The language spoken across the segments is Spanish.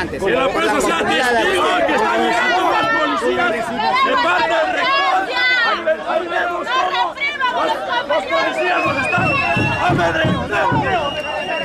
estudiantes. Que la prensa sea testigo de que están llegando más policías de parte del rector. Ahí vemos cómo los policías nos están amedrentando.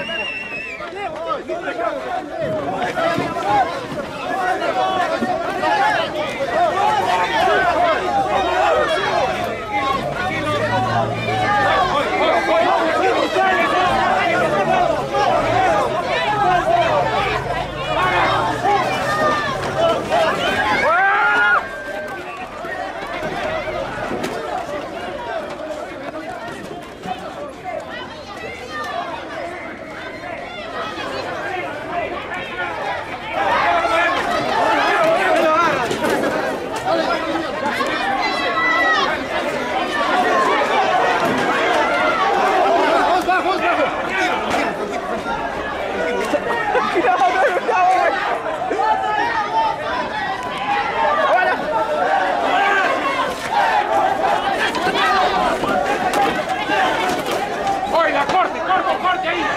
¡Corte ahí!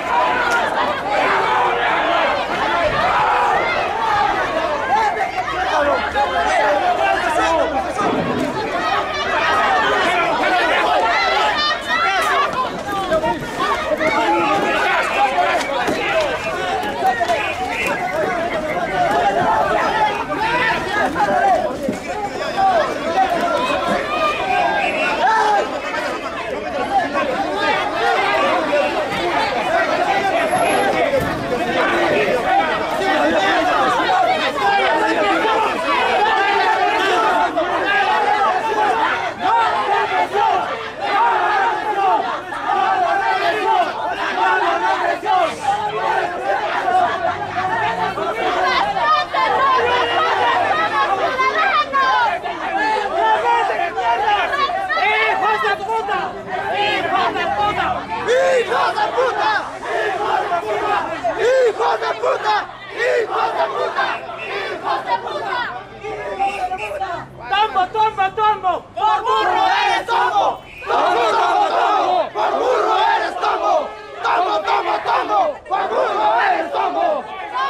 ¡Tombo! ¡Por burro eres tombo! ¡Tombo! ¡Por burro eres tombo! ¡Tombo! ¡Por burro eres tombo!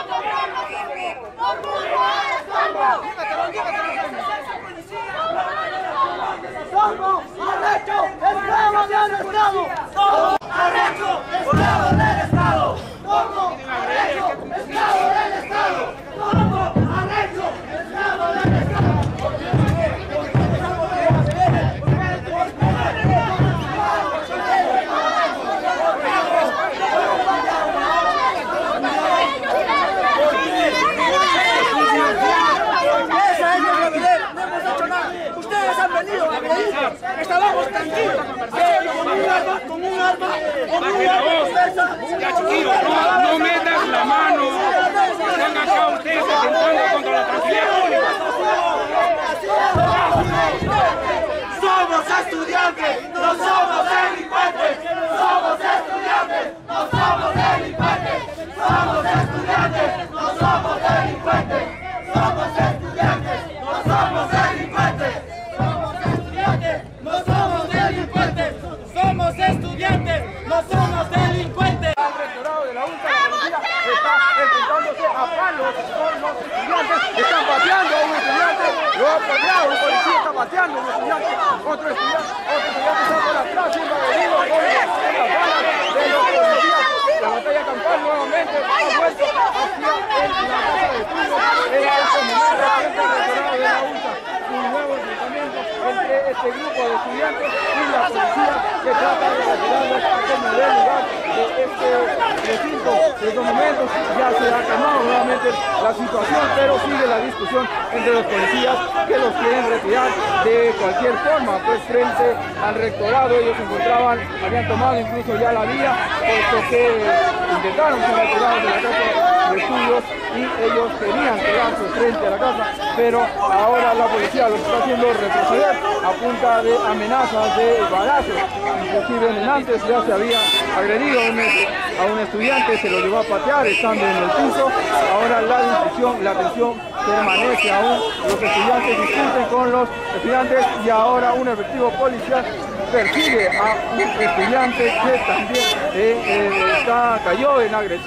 ¡Por burro eres tombo! ¡Tombo! ¡Arrecho! ¡Esclavo del Estado! ¡Tombo! ¡Arrecho! ¡Esclavo del Estado! ¡Tombo! ¡Arrecho! ¡Esclavo del Estado! ¡Tombo! ¡Arrecho! ¡Esclavo del Estado! Ustedes han venido a agredirnos, estábamos tranquilos, con un arma, ya chiquillo, no metas la mano, están acá ustedes atentando contra la tranquilidad pública. Somos estudiantes, no somos delincuentes, somos estudiantes, no somos delincuentes, somos estudiantes, no somos delincuentes, somos estudiantes, no somos delincuentes, somos estudiantes, no somos delincuentes, somos estudiantes, no somos delincuentes. El rectorado de la UNSA, la policía está enfrentándose a palos con los estudiantes, están pateando a un estudiante, lo ha pateado, un policía está pateando a un estudiante, otro estudiante está por atrás siendo agredido con las balas de los policías. La batalla campal nuevamente ha vuelto hacia la casa de estudios en este momento frente al rectorado de la UNSA. Un nuevo enfrentamiento entre este grupo de estudiantes y la policía que trata de retirarlos como del lugar de este recinto. En estos momentos ya se ha calmado nuevamente la situación, pero sigue la discusión entre los policías que los quieren retirar de cualquier forma, pues frente al rectorado. Ellos se encontraban, habían tomado incluso ya la vía, puesto que intentaron ser retirados de la casa de estudios y ellos querían quedarse frente a la casa, pero ahora la policía los está haciendo retroceder a punta de amenazas de balazos. Inclusive antes ya se había agredido a un estudiante, se lo llevó a patear estando en el piso. Ahora la tensión permanece aún, los estudiantes discuten con los estudiantes y ahora un efectivo policial persigue a un estudiante que también cayó en agresión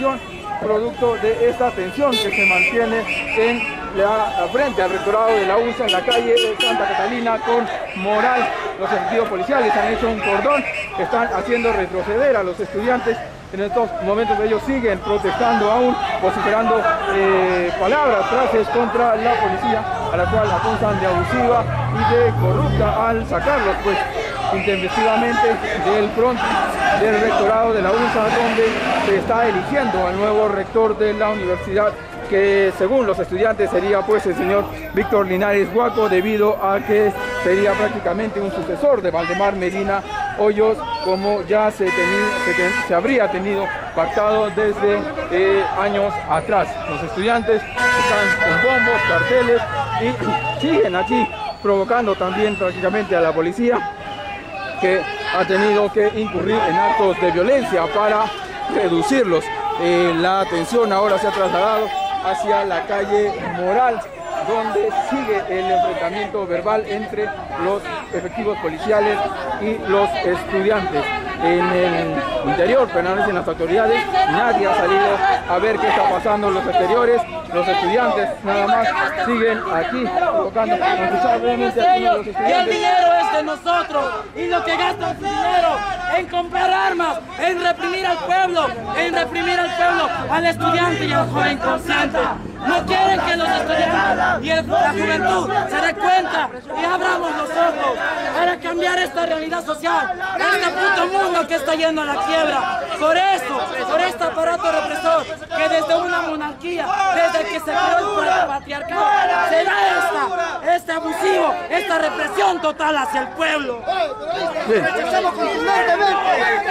producto de esta tensión que se mantiene en frente al rectorado de la UNSA en la calle de Santa Catalina con Moral. Los efectivos policiales han hecho un cordón, están haciendo retroceder a los estudiantes. En estos momentos ellos siguen protestando aún, vociferando palabras, frases contra la policía, a la cual acusan de abusiva y de corrupta al sacarlos pues intempestivamente del frontis del rectorado de la UNSA, donde se está eligiendo al nuevo rector de la universidad, que según los estudiantes sería pues el señor Víctor Linares Guaco, debido a que sería prácticamente un sucesor de Valdemar Medina Hoyos, como ya se habría tenido pactado desde años atrás. Los estudiantes están con bombos, carteles y siguen aquí provocando también prácticamente a la policía, que ha tenido que incurrir en actos de violencia para reducirlos. La tensión ahora se ha trasladado hacia la calle Moral, donde sigue el enfrentamiento verbal entre los efectivos policiales y los estudiantes. En el interior permanecen las autoridades, nadie ha salido a ver qué está pasando en los exteriores. Los estudiantes nada más siguen aquí provocando. Y el dinero es de nosotros, y lo que gastan su dinero en comprar armas, en reprimir al pueblo, al estudiante y al joven consciente. No quieren que los estudiantes y la juventud se den cuenta y abramos los ojos para cambiar esta realidad social, este puto mundo que está yendo a la quiebra. Por eso, por este aparato represor, que desde una monarquía, desde que se creó el patriarcado, se da este abusivo, esta represión total hacia el pueblo. Rechazamos contundentemente.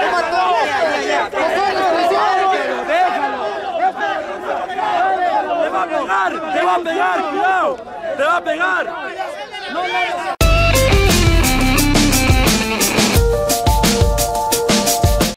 Déjalo. Te va a pegar, cuidado, te va a pegar.